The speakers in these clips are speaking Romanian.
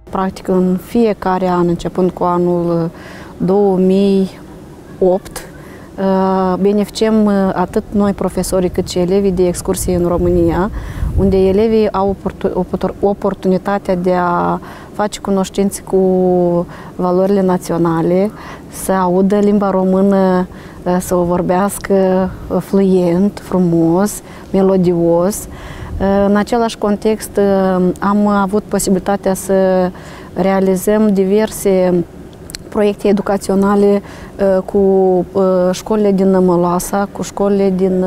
Practic în fiecare an, începând cu anul 2008, beneficiem atât noi profesorii cât și elevii de excursii în România, unde elevii au oportunitatea de a face cunoștințe cu valorile naționale, să audă limba română, să o vorbească fluent, frumos, melodios. În același context am avut posibilitatea să realizăm diverse proiecte educaționale cu școlile din Nămăloasa, cu școlile din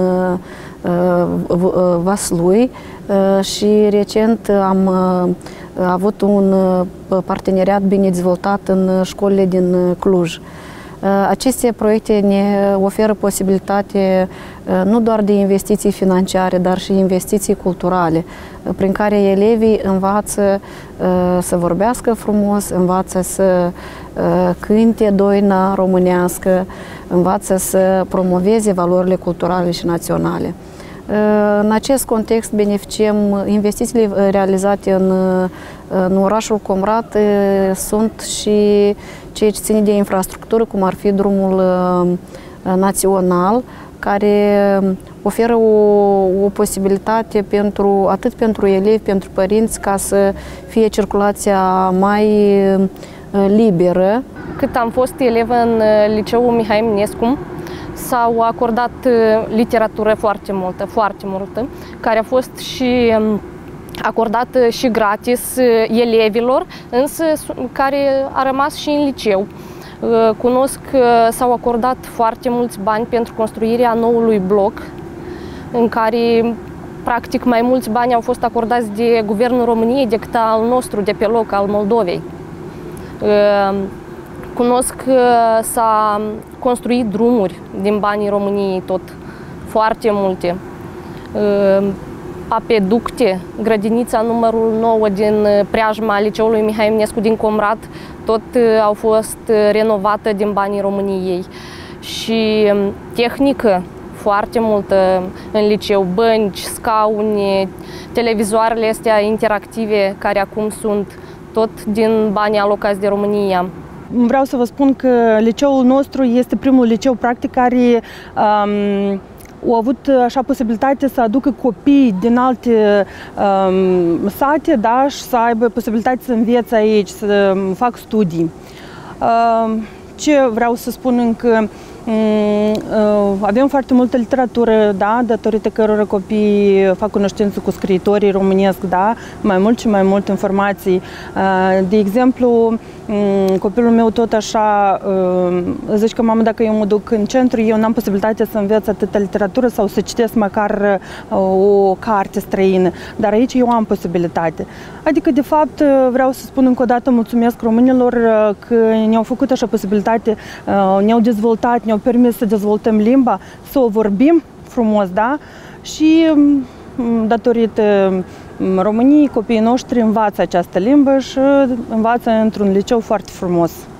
Vaslui și recent am avut un parteneriat bine dezvoltat în școlile din Cluj. Aceste proiecte ne oferă posibilitate nu doar de investiții financiare, dar și investiții culturale, prin care elevii învață să vorbească frumos, învață să cânte doina românească, învață să promoveze valorile culturale și naționale. În acest context beneficiem, investițiile realizate în orașul Comrat sunt și ceea ce ține de infrastructură, cum ar fi drumul național, care oferă o posibilitate atât pentru elevi, pentru părinți, ca să fie circulația mai liberă. Cât am fost elevă în liceul Mihai Eminescu, s-au acordat literatură foarte multă, care a fost și acordată și gratis elevilor, însă care a rămas și în liceu. Cunosc că s-au acordat foarte mulți bani pentru construirea noului bloc, în care practic mai mulți bani au fost acordați de Guvernul României decât al nostru de pe loc, al Moldovei. Cunosc că s-a construit drumuri din banii României, tot foarte multe. Apeducte, grădinița numărul 9 din preajma liceului Mihai Eminescu din Comrat, tot au fost renovate din banii României. Și tehnică foarte multă în liceu, bănci, scaune, televizoarele astea interactive care acum sunt tot din banii alocați de România. Vreau să vă spun că liceul nostru este primul liceu practic care au avut așa posibilitate să aducă copii din alte sate, da, și să aibă posibilitate să învețe aici, să fac studii. Ce vreau să spun încă? Avem foarte multă literatură, da, datorită cărora copiii fac cunoștință cu scriitorii românesc, da, mai mult și mai mult informații. De exemplu, copilul meu tot așa zice că, mamă, dacă eu mă duc în centru, eu n-am posibilitatea să învăț atâta literatură sau să citesc măcar o carte străină, dar aici eu am posibilitate. Adică, de fapt, vreau să spun încă o dată mulțumesc românilor că ne-au făcut așa posibilitate, ne-au dezvoltat, ne-au permis să dezvoltăm limba, să o vorbim frumos, da? Și datorită României, copiii noștri învață această limbă și învață într-un liceu foarte frumos.